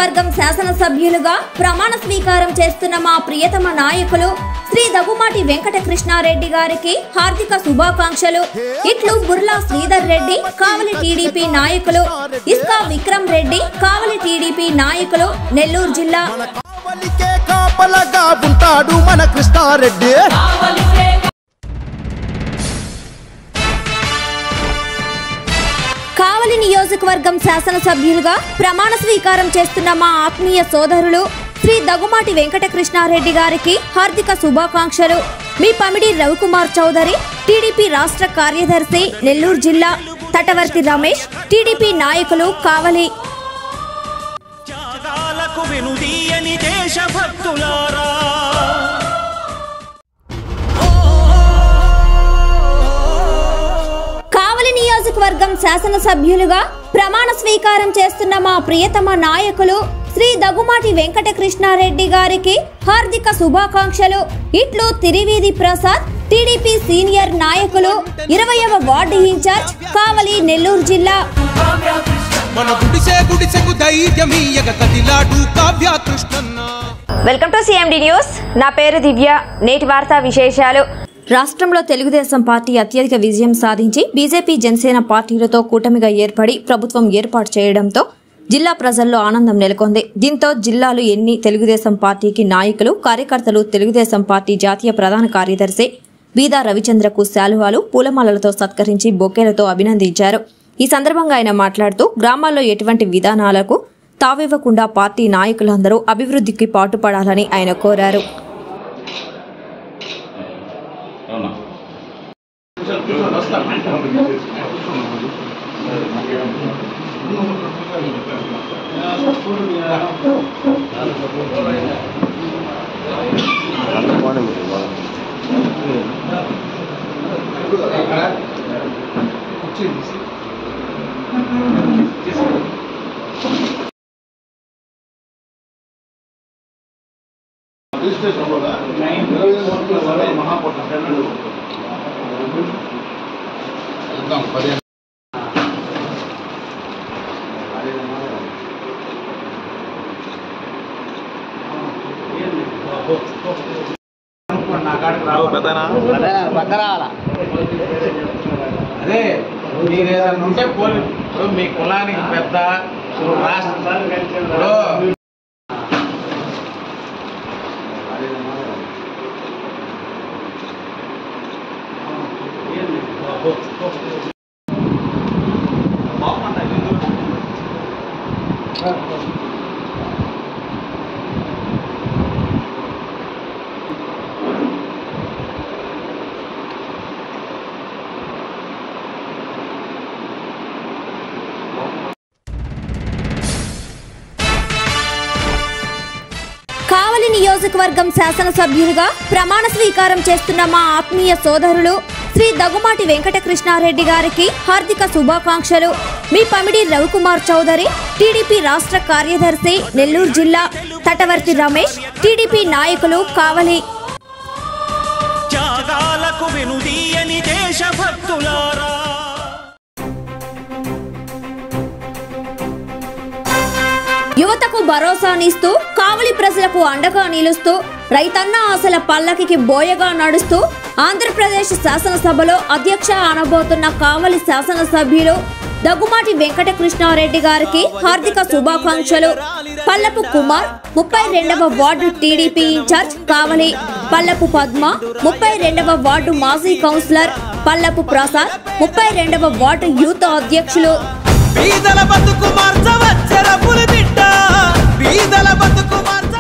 నియోజకవర్గం శాసనసభ్యులుగా ప్రమాణ స్వీకారం చేస్తున్న మా ప్రియతమ నాయకులు శ్రీ దగుమాటి వెంకట కృష్ణారెడ్డి గారికి హార్దిక శుభాకాంక్షలు. ఇట్లు బుర్లా శ్రీధర్ రెడ్డి కావలి టీడీపీ నాయకులు, ఇస్కా విక్రమ్ రెడ్డి కావలి టీడీపీ నాయకులు, నెల్లూరు జిల్లా. కావలి నియోజకవర్గం శాసనసభ్యులుగా ప్రమాణ స్వీకారం చేస్తున్న మా ఆత్మీయ సోదరులు శ్రీ దగుమాటి వెంకట కృష్ణారెడ్డి గారికి హార్దిక శుభాకాంక్షలు. మీ పమిడి రవికుమార్ చౌదరి టీడీపీ రాష్ట్ర కార్యదర్శి, నెల్లూరు జిల్లా. తటవర్తి రమేష్ టీడీపీ నాయకులు, కావలి. కావలి నియోజకవర్గం శాసనసభ్యులుగా ప్రమాణ స్వీకారం చేస్తున్న మా ప్రియతమ నాయకులు శ్రీ దగుమాటి వెంకట కృష్ణారెడ్డి గారికి హార్దిక శుభాకాంక్షలు. ఇట్లు తిరివీధి ప్రసాద్ టీడీపీ సీనియర్ నాయకులు, 20వ వార్డు ఇన్ఛార్జ్, కావలి, నెల్లూరు జిల్లా. Welcome to CMD news. నా పేరు దివ్య. నేటి వార్తా విశేషాలు. రాష్ట్రంలో తెలుగుదేశం పార్టీ అత్యధిక విజయం సాధించి బీజేపీ, జనసేన పార్టీలతో కూటమిగా ఏర్పడి ప్రభుత్వం ఏర్పాటు చేయడంతో జిల్లా ప్రజల్లో ఆనందం నెలకొంది. దీంతో జిల్లాలో ఎన్ని తెలుగుదేశం పార్టీకి నాయకులు, కార్యకర్తలు తెలుగుదేశం పార్టీ జాతీయ ప్రధాన కార్యదర్శి బీదా రవిచంద్రకు శాలువాలు, పూలమాలలతో సత్కరించి బొకేలతో అభినందించారు. ఈ సందర్భంగా ఆయన మాట్లాడుతూ గ్రామాల్లో ఎటువంటి విధానాలకు తావివ్వకుండా పార్టీ నాయకులందరూ అభివృద్ధికి పాటుపడాలని ఆయన కోరారు. అదే మీరేదన్నా ఉంటే ఇప్పుడు మీ కులానికి పెద్ద రాష్ట్రంలో కావలి నియోజకవర్గం శాసనసభ్యులుగా ప్రమాణ స్వీకారం చేస్తున్న మా ఆత్మీయ సోదరులు శ్రీ దగుమాటి వెంకట కృష్ణారెడ్డి గారికి హార్దిక శుభాకాంక్షలు. మీ పమిడి రవికుమార్ చౌదరి టీడీపీ రాష్ట్ర కార్యదర్శి, నెల్లూరు జిల్లా. తటవర్తి రమేష్ టీడీపీ నాయకులు, కావలి. యువతకు భరోసానిస్తూ కావలి ప్రజలకు అండగా నిలుస్తూ రైతన్న ఆశల పల్లకికి బోయగా నడుస్తూ ఆంధ్రప్రదేశ్ శాసనసభలో అధ్యక్ష అనబోతున్న కావలి శాసనసభ్యులు దగుమాటి వెంకట కృష్ణారెడ్డి గారికి హార్దిక శుభాకాంక్షలు. పల్లపు కుమార్ 32వ ward TDP incharge, Kavali. Pallapu Padma 32వ వార్డు మాజీ కౌన్సిలర్, పల్లపు ప్రసాద్ 32వ వార్డు యూత్ అధ్యక్షులు. బీదల బతుకు మార్చవచ్చర పులిబిడ్డ, బీదల బతుకు మార్చ